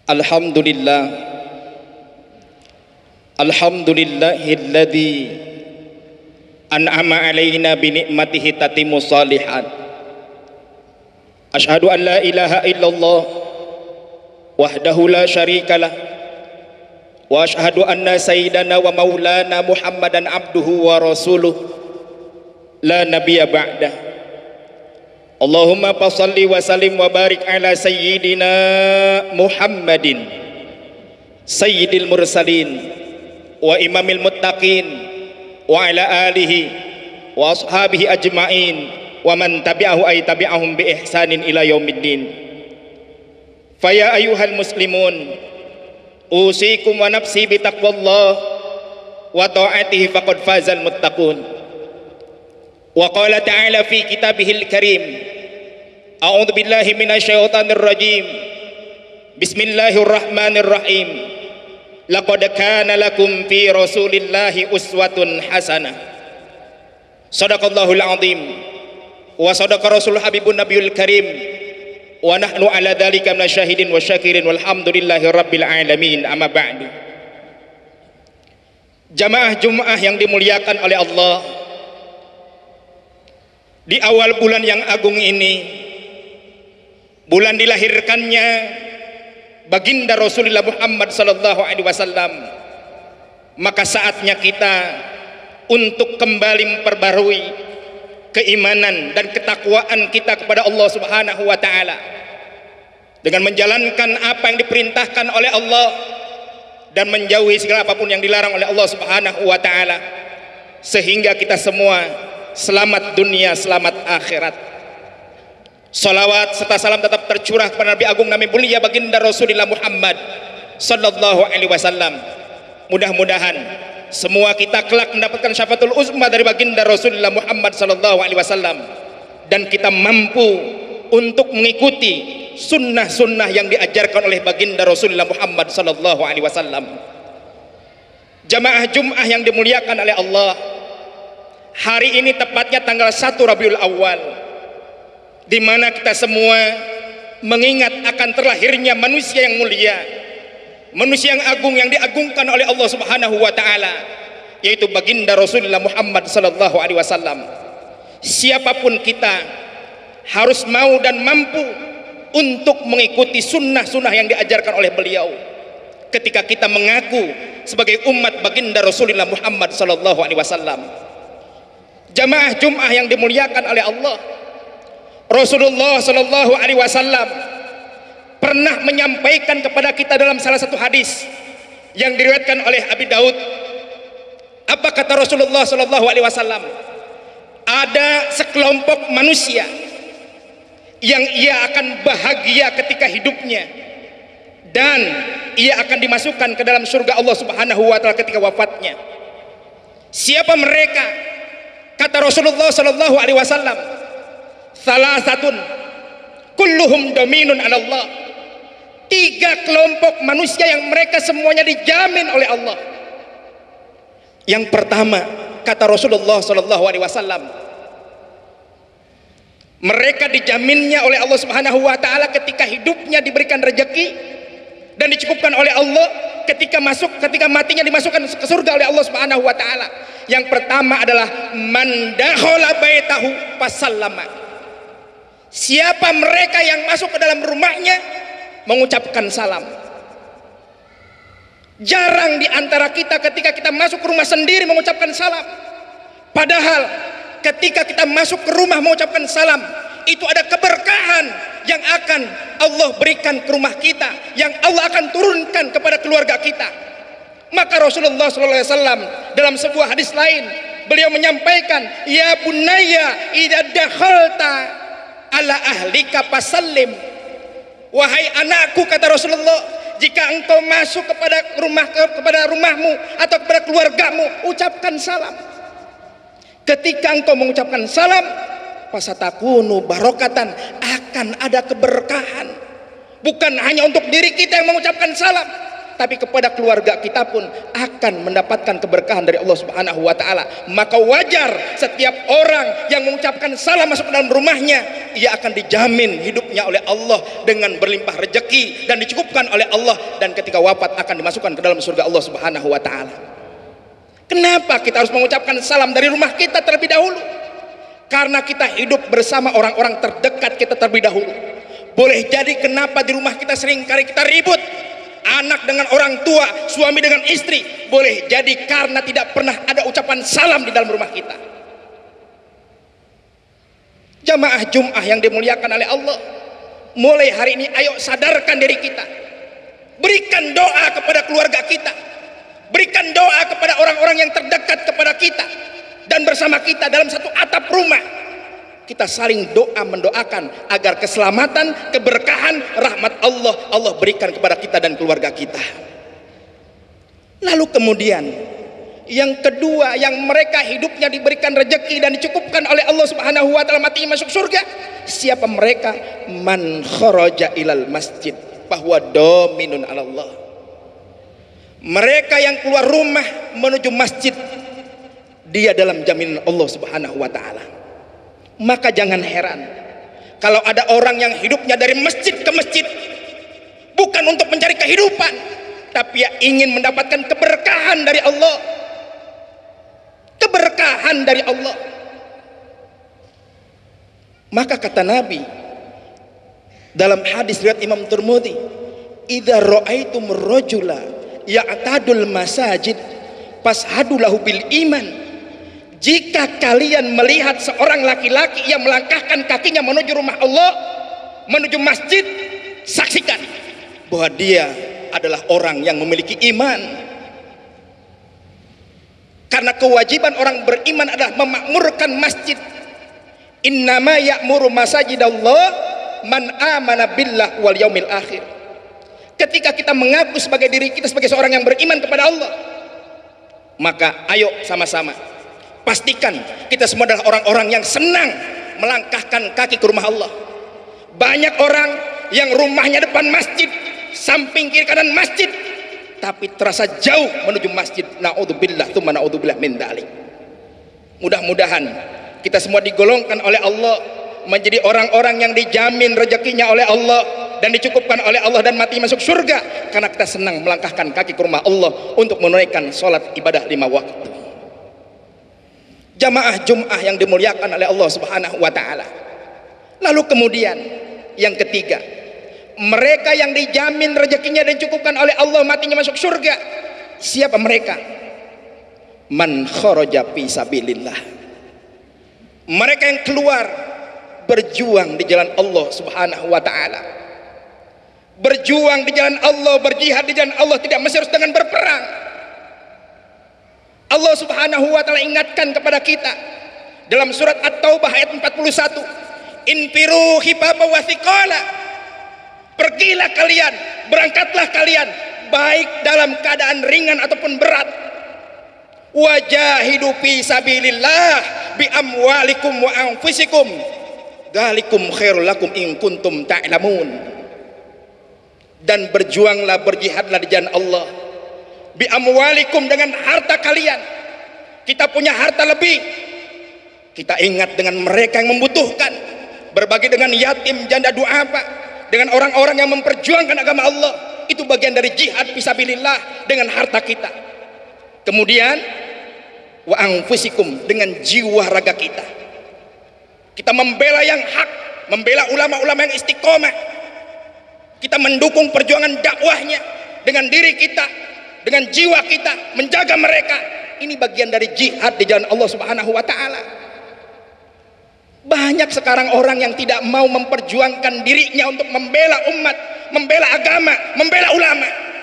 Alhamdulillah, alhamdulillahilladzi an'ama alaina bi ni'matihi tatimmu shalihat. Asyhadu an la ilaha illallah wahdahu la syarikalah wa asyhadu anna sayyidana wa maulana Muhammadan abduhu wa rasuluh la nabiyya ba'dah. Allahumma fassalli wa sallim wa barik ala sayyidina Muhammadin sayyidil mursalin wa imamil muttaqin wa ala alihi wa ashabihi ajma'in wa man tabi'ahu ay tabi'ahum bi ihsanin ila yaumiddin. Faya ayyuhal muslimun, usikum wa nafsi bi taqwallah wa ta'atihi faqad fazal muttaqun. Wa qala ta'ala fi kitabihil karim, a'udzu billahi minasyaitonir rajim, bismillahirrahmanirrahim, laqad kana lakum fi rasulillahi uswatun hasanah. Shadaqallahul azim wa sadaqa rasul habibun nabiyul karim wa nahnu ala dzalika minasyahidin wa syakirin walhamdulillahi rabbil alamin. Amma ba'du. Jamaah Jumat yang dimuliakan oleh Allah, di awal bulan yang agung ini, bulan dilahirkannya baginda Rasulullah Muhammad sallallahu alaihi wasallam, maka saatnya kita untuk kembali memperbarui keimanan dan ketakwaan kita kepada Allah Subhanahu wa taala dengan menjalankan apa yang diperintahkan oleh Allah dan menjauhi segala apapun yang dilarang oleh Allah Subhanahu wa taala, sehingga kita semua selamat dunia, selamat akhirat. Salawat serta salam tetap tercurah kepada Nabi Agung Nabi mulia baginda Rasulullah Muhammad sallallahu alaihi wasallam. Mudah-mudahan semua kita kelak mendapatkan syafaatul uzma dari baginda Rasulullah Muhammad sallallahu alaihi wasallam, dan kita mampu untuk mengikuti sunnah-sunnah yang diajarkan oleh baginda Rasulullah Muhammad sallallahu alaihi wasallam. Jamaah Jumat yang dimuliakan oleh Allah, hari ini tepatnya tanggal 1 Rabiul Awal, di mana kita semua mengingat akan terlahirnya manusia yang mulia, manusia yang agung, yang diagungkan oleh Allah Subhanahu wa taala, yaitu baginda Rasulullah Muhammad sallallahu alaihi wasallam. Siapapun kita harus mau dan mampu untuk mengikuti sunnah-sunnah yang diajarkan oleh beliau ketika kita mengaku sebagai umat baginda Rasulullah Muhammad sallallahu alaihi wasallam. Jamaah Jumat yang dimuliakan oleh Allah, Rasulullah sallallahu alaihi wasallam pernah menyampaikan kepada kita dalam salah satu hadis yang diriwayatkan oleh Abi Daud. Apa kata Rasulullah sallallahu alaihi wasallam? Ada sekelompok manusia yang ia akan bahagia ketika hidupnya, dan ia akan dimasukkan ke dalam surga Allah Subhanahu wa taala ketika wafatnya. Siapa mereka? Kata Rasulullah sallallahu alaihi wasallam, salasatun kulluhum dominun 'ala Allah. 3 kelompok manusia yang mereka semuanya dijamin oleh Allah. Yang pertama, kata Rasulullah sallallahu alaihi wasallam, mereka dijaminnya oleh Allah Subhanahu wa taala ketika hidupnya diberikan rezeki dan dicukupkan oleh Allah, ketika matinya dimasukkan ke surga oleh Allah Subhanahu wa taala. Yang pertama adalah man dakhala baitahu fasallama. Siapa mereka yang masuk ke dalam rumahnya mengucapkan salam. Jarang di antara kita ketika kita masuk ke rumah sendiri mengucapkan salam. Padahal ketika kita masuk ke rumah mengucapkan salam, itu ada keberkahan yang akan Allah berikan ke rumah kita, yang Allah akan turunkan kepada keluarga kita. Maka Rasulullah sallallahu alaihi wasallam dalam sebuah hadis lain, beliau menyampaikan, ya bunayya idza dakhalta ala ahlika fasallim. Wahai anakku, kata Rasulullah, jika engkau masuk kepada rumahmu atau kepada keluargamu, ucapkan salam. Ketika engkau mengucapkan salam, fasatakunu barokatan, akan ada keberkahan. Bukan hanya untuk diri kita yang mengucapkan salam, tapi kepada keluarga kita pun akan mendapatkan keberkahan dari Allah Subhanahu wa taala. Maka wajar setiap orang yang mengucapkan salam masuk ke dalam rumahnya, ia akan dijamin hidupnya oleh Allah dengan berlimpah rezeki dan dicukupkan oleh Allah, dan ketika wafat akan dimasukkan ke dalam surga Allah Subhanahu wa taala. Kenapa kita harus mengucapkan salam dari rumah kita terlebih dahulu? Karena kita hidup bersama orang-orang terdekat kita terlebih dahulu. Boleh jadi kenapa di rumah kita seringkali kita ribut, anak dengan orang tua, suami dengan istri, boleh jadi karena tidak pernah ada ucapan salam di dalam rumah kita. Jamaah Jum'ah yang dimuliakan oleh Allah, mulai hari ini ayo sadarkan diri kita, berikan doa kepada keluarga kita, berikan doa kepada orang-orang yang terdekat kepada kita, dan bersama kita dalam satu atap rumah kita saling doa mendoakan agar keselamatan, keberkahan, rahmat Allah berikan kepada kita dan keluarga kita. Lalu kemudian yang kedua, yang mereka hidupnya diberikan rezeki dan dicukupkan oleh Allah Subhanahu wa taala, matinya masuk surga. Siapa mereka? Man kharaja ilal masjid bahwa dominun ala Allah. Mereka yang keluar rumah menuju masjid, dia dalam jaminan Allah Subhanahu wa taala. Maka jangan heran kalau ada orang yang hidupnya dari masjid ke masjid bukan untuk mencari kehidupan, tapi ia ingin mendapatkan keberkahan dari Allah. Keberkahan dari Allah. Maka kata Nabi dalam hadis riwayat Imam Tirmidzi, "Idza ra'aitum rajula ya'tadul masajid fashhadu lahu bil iman." Jika kalian melihat seorang laki-laki yang melangkahkan kakinya menuju rumah Allah, menuju masjid, saksikan bahwa dia adalah orang yang memiliki iman. Karena kewajiban orang beriman adalah memakmurkan masjid. Innama ya'muru masajidallah man amana billah wal yaumil akhir. Ketika kita mengaku sebagai diri kita sebagai seorang yang beriman kepada Allah, maka ayo sama-sama pastikan kita semua adalah orang-orang yang senang melangkahkan kaki ke rumah Allah. Banyak orang yang rumahnya depan masjid, samping kiri kanan masjid, tapi terasa jauh menuju masjid. Na'udzubillah tsumma na'udzubillah min dzalik. Mudah-mudahan kita semua digolongkan oleh Allah menjadi orang-orang yang dijamin rezekinya oleh Allah dan dicukupkan oleh Allah dan mati masuk surga karena kita senang melangkahkan kaki ke rumah Allah untuk menunaikan sholat ibadah 5 waktu. Jamaah Jum'ah yang dimuliakan oleh Allah Subhanahu wa taala. Lalu kemudian yang ketiga, mereka yang dijamin rezekinya dan dicukupkan oleh Allah matinya masuk surga. Siapa mereka? Man kharaja fi sabilillah. Mereka yang keluar berjuang di jalan Allah Subhanahu wa taala. Berjuang di jalan Allah, berjihad di jalan Allah, tidak mesti harus dengan berperang. Allah Subhanahu wa taala ingatkan kepada kita dalam surat At-Taubah ayat 41, infiru khifafan wa thiqala. Pergilah kalian, berangkatlah kalian baik dalam keadaan ringan ataupun berat. Wajahidu fi sabilillah bi amwalikum wa anfusikum. Dzalikum khairul lakum in kuntum ta'lamun. Dan berjuanglah, berjihadlah di jalan Allah. Bi amwalikum, dengan harta kalian. Kita punya harta lebih, kita ingat dengan mereka yang membutuhkan, berbagi dengan yatim, janda, duafa, dengan orang-orang yang memperjuangkan agama Allah. Itu bagian dari jihad fisabilillah dengan harta kita. Kemudian wa anfusikum, dengan jiwa raga kita. Kita membela yang hak, membela ulama-ulama yang istiqomah. Kita mendukung perjuangan dakwahnya dengan diri kita, dengan jiwa kita, menjaga mereka. Ini bagian dari jihad di jalan Allah Subhanahu wa taala. Banyak sekarang orang yang tidak mau memperjuangkan dirinya untuk membela umat, membela agama, membela ulama.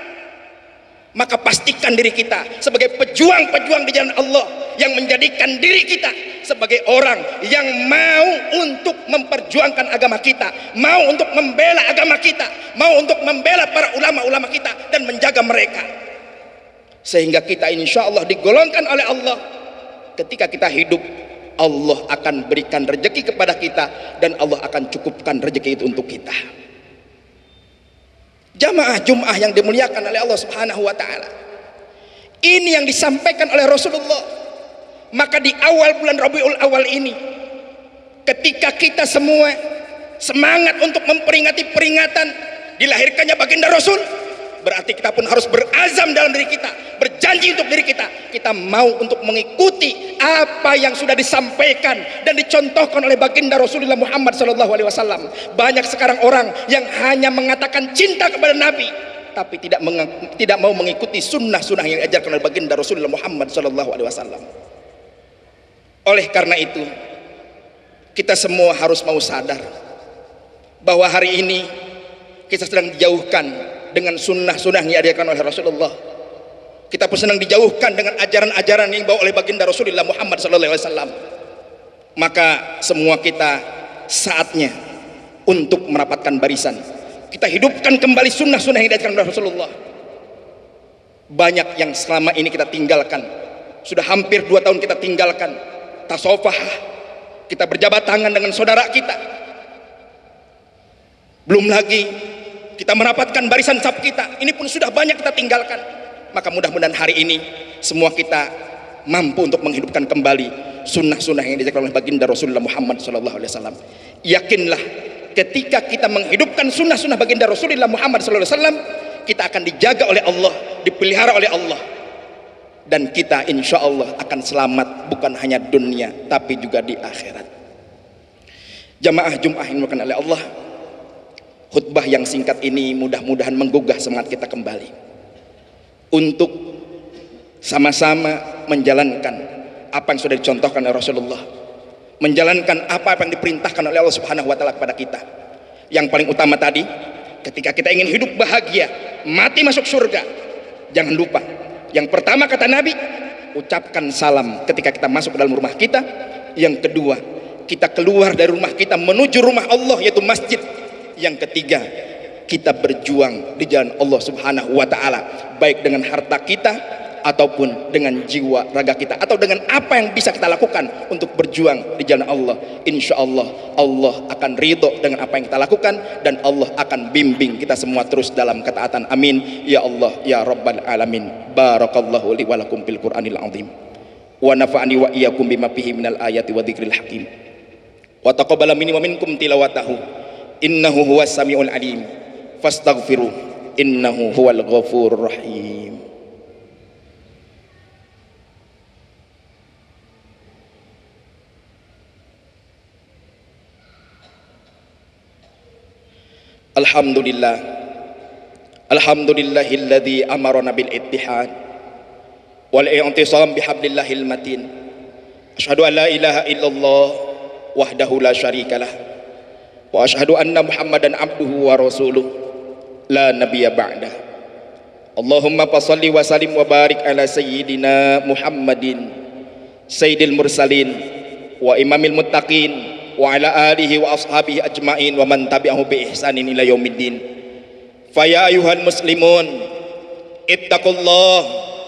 Maka pastikan diri kita sebagai pejuang-pejuang di jalan Allah yang menjadikan diri kita sebagai orang yang mau untuk memperjuangkan agama kita, mau untuk membela agama kita, mau untuk membela para ulama-ulama kita dan menjaga mereka. Sehingga kita insya Allah digolongkan oleh Allah. Ketika kita hidup, Allah akan berikan rezeki kepada kita dan Allah akan cukupkan rezeki itu untuk kita. Jamaah Jum'ah yang dimuliakan oleh Allah Subhanahu wa taala. Ini yang disampaikan oleh Rasulullah. Maka di awal bulan Rabiul Awal ini, ketika kita semua semangat untuk memperingati peringatan dilahirkannya baginda Rasul, berarti kita pun harus berazam dalam diri kita, berjanji untuk diri kita, kita mau untuk mengikuti apa yang sudah disampaikan dan dicontohkan oleh baginda Rasulullah Muhammad SAW. Banyak sekarang orang yang hanya mengatakan cinta kepada Nabi, tapi tidak mau mengikuti sunnah-sunnah yang diajarkan oleh baginda Rasulullah Muhammad SAW. Oleh karena itu, kita semua harus mau sadar bahwa hari ini kita sedang dijauhkan dengan sunnah-sunnah yang diajarkan oleh Rasulullah. Kita pun sedang dijauhkan dengan ajaran-ajaran yang dibawa oleh baginda Rasulullah Muhammad SAW. Maka semua kita saatnya untuk merapatkan barisan. Kita hidupkan kembali sunnah-sunnah yang diajarkan oleh Rasulullah. Banyak yang selama ini kita tinggalkan. Sudah hampir 2 tahun kita tinggalkan. Tasawufah, kita berjabat tangan dengan saudara kita. Belum lagi kita merapatkan barisan saf kita, ini pun sudah banyak kita tinggalkan. Maka mudah-mudahan hari ini semua kita mampu untuk menghidupkan kembali sunnah-sunnah yang diajarkan oleh baginda Rasulullah Muhammad SAW. Yakinlah, ketika kita menghidupkan sunnah-sunnah baginda Rasulullah Muhammad SAW, kita akan dijaga oleh Allah, dipelihara oleh Allah, dan kita insya Allah akan selamat bukan hanya dunia tapi juga di akhirat. Jamaah Jum'ah yang dimuliakan oleh Allah, khutbah yang singkat ini mudah-mudahan menggugah semangat kita kembali untuk sama-sama menjalankan apa yang sudah dicontohkan oleh Rasulullah, menjalankan apa yang diperintahkan oleh Allah Subhanahu wa taala kepada kita. Yang paling utama tadi, ketika kita ingin hidup bahagia, mati masuk surga, jangan lupa yang pertama kata Nabi, ucapkan salam ketika kita masuk ke dalam rumah kita. Yang kedua, kita keluar dari rumah kita menuju rumah Allah, yaitu masjid. Yang ketiga, kita berjuang di jalan Allah Subhanahu wa taala, baik dengan harta kita ataupun dengan jiwa raga kita, atau dengan apa yang bisa kita lakukan untuk berjuang di jalan Allah. Insya Allah, Allah akan ridho dengan apa yang kita lakukan, dan Allah akan bimbing kita semua terus dalam ketaatan. Amin ya Allah ya Rabbal Alamin. Barakallahu li wa lakum fil Qur'anil azim, wa nafa'ani wa iyyakum bima fihi minal ayati wa dzikril hakim, wa taqabbala minni wa minkum tilawatahu, innahu huwas samiul alim, fastaghfiruh innahu huwal ghafurur rahim. Alhamdulillah, alhamdulillahilladzi amarana bil ittihad wal i'tisam bihablillahil matin. Asyhadu an la ilaha illallah wahdahu la syarikalah, wa asyhadu anna Muhammadan abduhu wa rasuluh la nabiyya ba'dah. Allahumma fashalli wa sallim wa barik ala sayyidina Muhammadin sayyidil mursalin wa imamil muttaqin wa ala alihi wa ashabihi ajma'in wa man tabi'ahu bi ihsanin ila yaumiddin. Fa ya ayyuhal muslimun, ittaqullah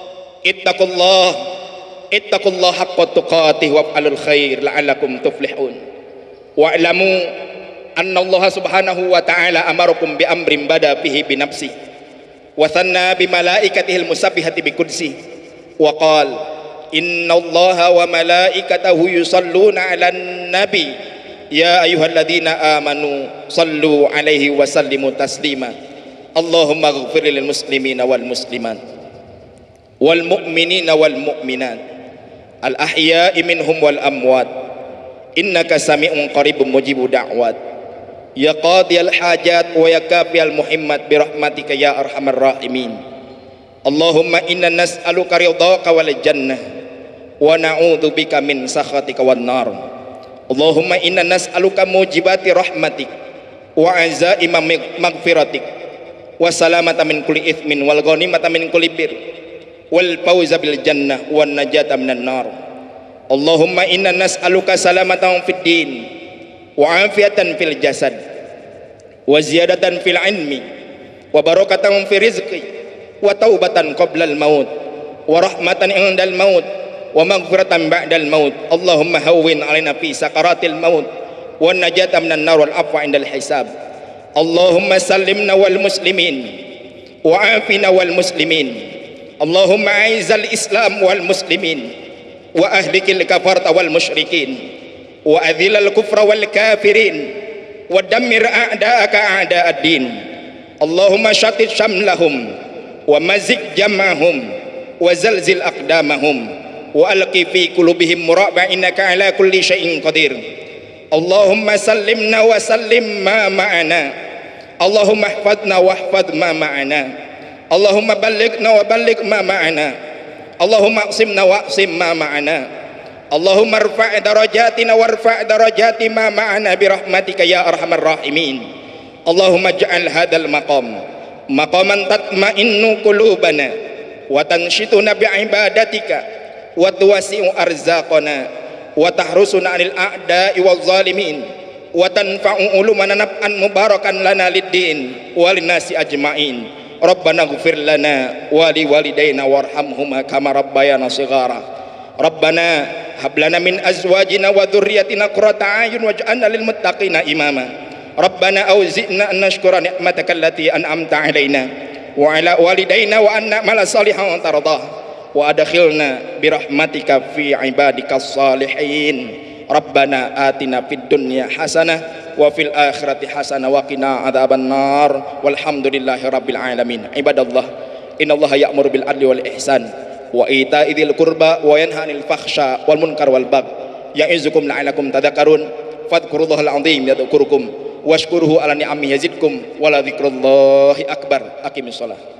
haqqa tuqatih wa'alul khair la'allakum tuflihun. Wa'lamu anna Allah subhanahu wa ta'ala amarakum bi amrin bada fihi bi nafsi wa thanna bi malaikatihil musabbihati bi qudsi wa qala inna Allaha wa malaikatahu yusalluna 'alan nabi ya ayyuhalladzina amanu sallu alaihi wa sallimu taslima. Allahumma ighfir lil muslimina wal muslimat wal mu'minina wal mu'minat al ahya'i minhum wal amwat innaka sami'un qaribun mujibud da'wat ya qadiyal hajat wa ya kafiyal muhimmat bi rahmatika ya arhamar rahimin. Allahumma inna nas'aluka ridhaka wal jannah wa na'udzubika min sakhatika wan nar. Allahumma inna nas'aluka mujibati rahmatik wa azaima maghfiratik wa salamata min kulli ithmin wal ghanimata min kulli bir wal fawza bil jannah wan najata minan nar. Allahumma inna nas'aluka salamatan fid din wa afiatan fil jasad wa ziyadatan fil ilmi wa barakatan fi rizqi wa taubatan qabla al maut wa rahmatan indal maut wa maghfiratan ba'dal maut. Allahumma hawwin 'alaina fi sakaratil maut wan najata minan nar wal afwa indal hisab. Allahumma sallimna wal muslimin wa afina wal muslimin. Allahumma aizal islam wal muslimin wa ahlikil kafarta wal musyrikin wa adhilal kufra wal kafirin wa dammir a'da'aka a'da'ad din. Allahumma syatit syamlahum wa mazik jam'ahum wa zalzil aqdamahum wa alqi fi qulubihim muraba innaka ala kulli syai'in qadir. Allahumma sallimna wa sallim ma ma'ana. Allahumma ihfadna wa ihfad ma ma'ana. Allahumma ballighna wa balligh ma ma'ana. Allahumma aqsimna wa aqsim ma ma'ana. Allahumma irfa' darajatina warfa' darajati ma ma'ana birahmatika ya arhamar rahimin. Allahumma ij'al hadzal maqam maqaman tatma'innu qulubana wa tanshituna bi'ibadatika wa tuwasi'u arzaqana wa tahrusuna 'anil a'da'i wal zalimin wa tanfa'u ulumana naf'an mubarakan lana lid-din wa linnasi ajma'in. Rabbana ighfir lana wa li walidayna warhamhuma kama rabbayana shighara. Rabbana hab lana min azwajina wa dhurriyyatina qurrata a'yun waj'alna lil muttaqina imama. Rabbana auzi'na an nashkura ni'mataka allati an'amta 'alaina wa 'ala walidayna wa an na'mala salihan tardah wa adkhilna bi rahmatika fi ibadikas salihin. Rabbana atina fid dunya hasanah wa fil akhirati hasanah wa qina adzabannar walhamdulillahi rabbil alamin. Ibadallah, innallaha ya'muru bil adli wal ihsan wa ita'i dzil qurba wa yanha 'anil fakhsha wal munkar wal bagh ya'izukum la'allakum tadhakkarun. Fadhkurullahal 'azim yadhkurukum washkuruhu ala ni'amihi yazidkum wa la dzikrullahi akbar. Aqimissalah.